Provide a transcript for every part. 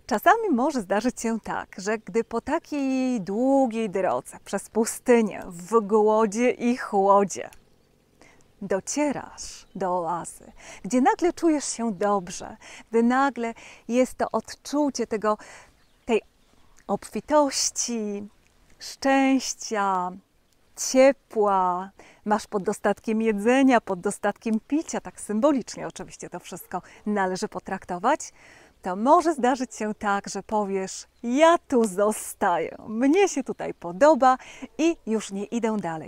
Czasami może zdarzyć się tak, że gdy po takiej długiej drodze przez pustynię, w głodzie i chłodzie, docierasz do oazy, gdzie nagle czujesz się dobrze, gdy nagle jest to odczucie tej obfitości, szczęścia, ciepła, masz pod dostatkiem jedzenia, pod dostatkiem picia, tak symbolicznie oczywiście to wszystko należy potraktować, to może zdarzyć się tak, że powiesz: ja tu zostaję, mnie się tutaj podoba i już nie idę dalej.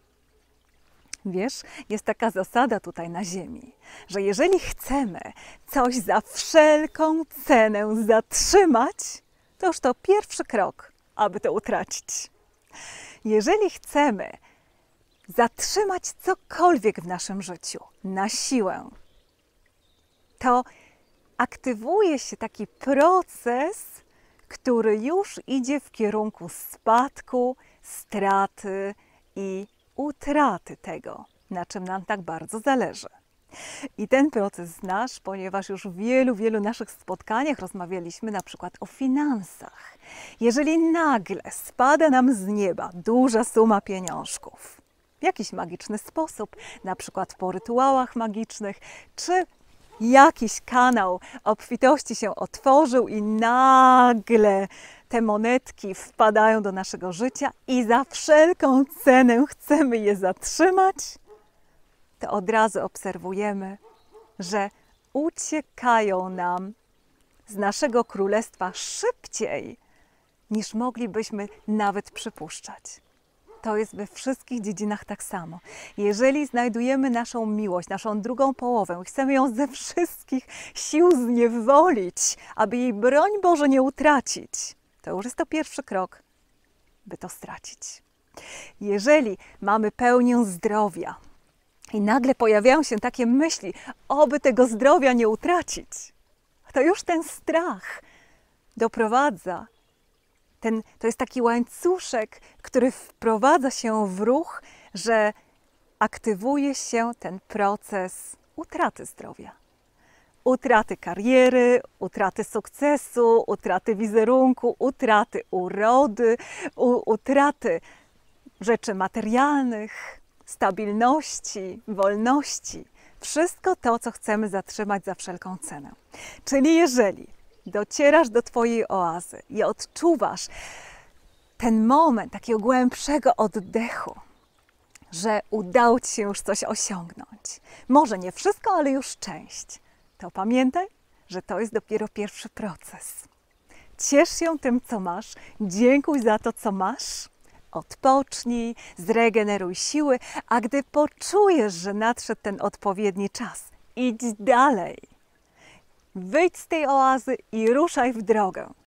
Wiesz, jest taka zasada tutaj na ziemi, że jeżeli chcemy coś za wszelką cenę zatrzymać, to już to pierwszy krok, aby to utracić. Jeżeli chcemy zatrzymać cokolwiek w naszym życiu na siłę, to aktywuje się taki proces, który już idzie w kierunku spadku, straty i utraty tego, na czym nam tak bardzo zależy. I ten proces znasz, ponieważ już w wielu naszych spotkaniach rozmawialiśmy na przykład o finansach. Jeżeli nagle spada nam z nieba duża suma pieniążków, w jakiś magiczny sposób, na przykład po rytuałach magicznych, czy jakiś kanał obfitości się otworzył i nagle te monetki wpadają do naszego życia i za wszelką cenę chcemy je zatrzymać, to od razu obserwujemy, że uciekają nam z naszego królestwa szybciej, niż moglibyśmy nawet przypuszczać. To jest we wszystkich dziedzinach tak samo. Jeżeli znajdujemy naszą miłość, naszą drugą połowę i chcemy ją ze wszystkich sił zniewolić, aby jej, broń Boże, nie utracić, to już jest to pierwszy krok, by to stracić. Jeżeli mamy pełnię zdrowia i nagle pojawiają się takie myśli, oby tego zdrowia nie utracić, to już ten strach doprowadza. To jest taki łańcuszek, który wprowadza się w ruch, że aktywuje się ten proces utraty zdrowia. Utraty kariery, utraty sukcesu, utraty wizerunku, utraty urody, utraty rzeczy materialnych, stabilności, wolności. Wszystko to, co chcemy zatrzymać za wszelką cenę. Czyli jeżeli docierasz do Twojej oazy i odczuwasz ten moment takiego głębszego oddechu, że udało Ci się już coś osiągnąć. Może nie wszystko, ale już część. To pamiętaj, że to jest dopiero pierwszy proces. Ciesz się tym, co masz, dziękuj za to, co masz, odpocznij, zregeneruj siły, a gdy poczujesz, że nadszedł ten odpowiedni czas, idź dalej. Wyjdź z tej oazy i ruszaj w drogę.